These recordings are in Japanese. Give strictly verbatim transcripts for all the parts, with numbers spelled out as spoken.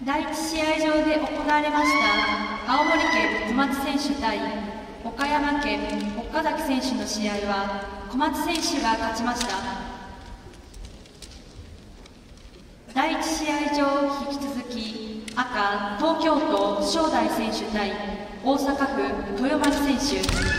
だいいち試合場で行われました青森県小松選手対岡山県岡崎選手の試合は小松選手が勝ちました。だいいち試合場引き続き赤東京都正代選手対大阪府豊丸選手。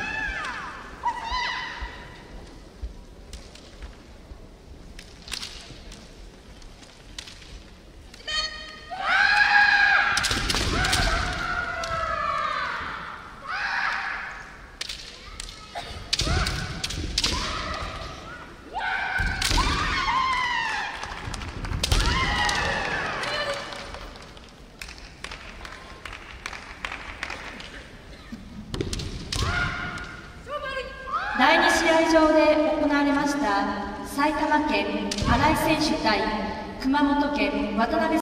だいに試合場で行われました埼玉県新井選手対熊本県渡辺